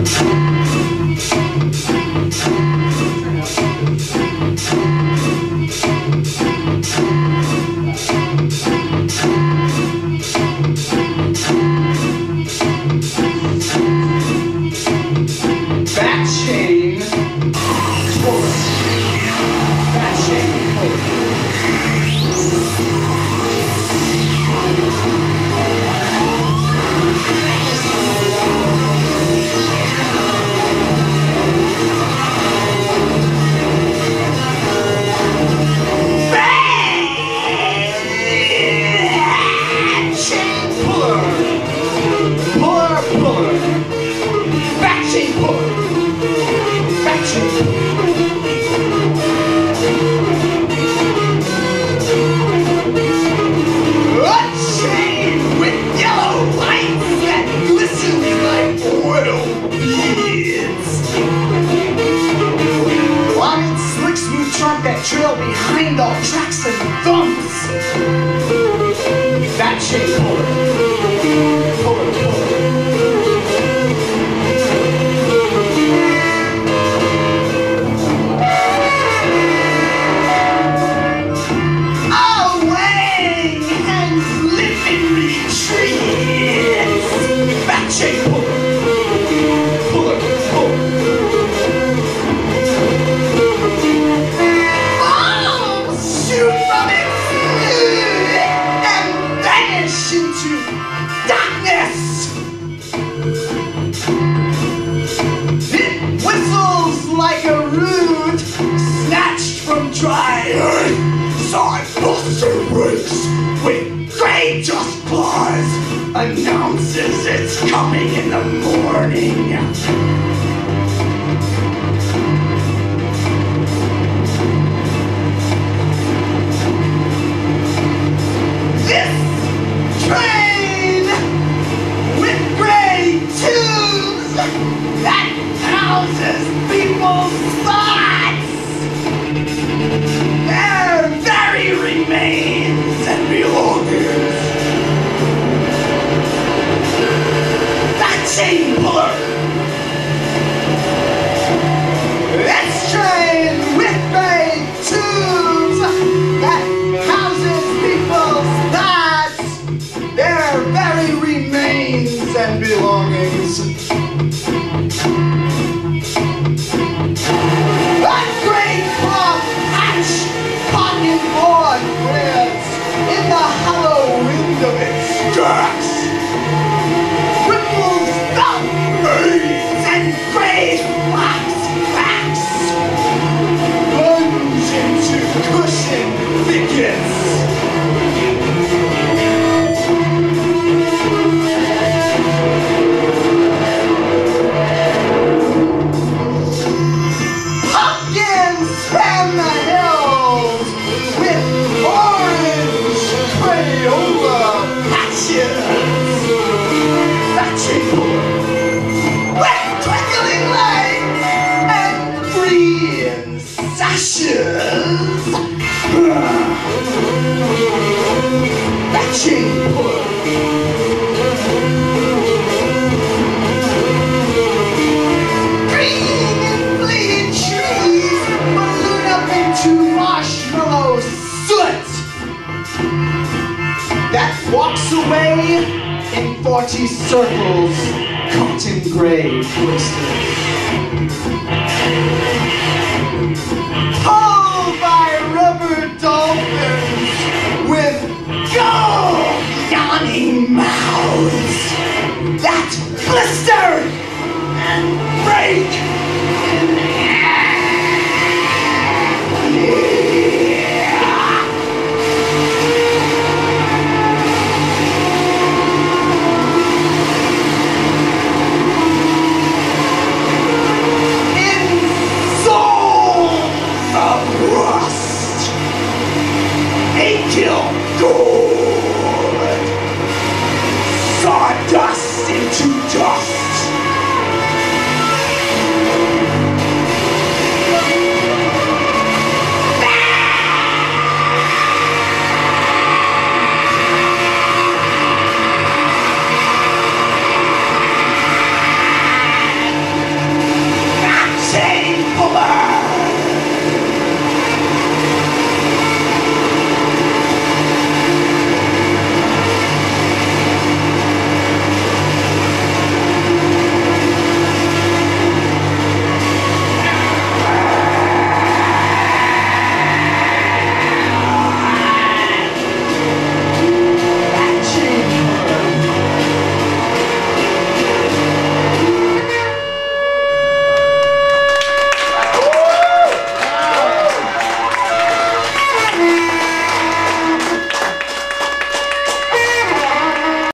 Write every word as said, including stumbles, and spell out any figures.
Trail behind all tracks and thumps. That chain puller. Puller, puller. Away and living retreats. That chain puller. Puller, puller. Like a root snatched from dry earth, Side-buster breaks with greatest claws, announces it's coming in the morning. This train with gray tubes that houses people's thoughts, their very remains and belongings. That chain puller. This train with gray tubes that houses people's thoughts, their very remains and belongings. That great cloth hatch pocket board lives in the hollow wind of its stacks. Ripples felt birds and gray flax backs plunge into cushion thickets. Span the hills with orange Crayola patches. That chain puller with twinkling lights and green sashes. That chain puller. Marshmallow soot that walks away in forty circles, cotton gray blisters. Pulled by rubber dolphins with gold yawning mouths that blister and break in gold, sawdust into dust.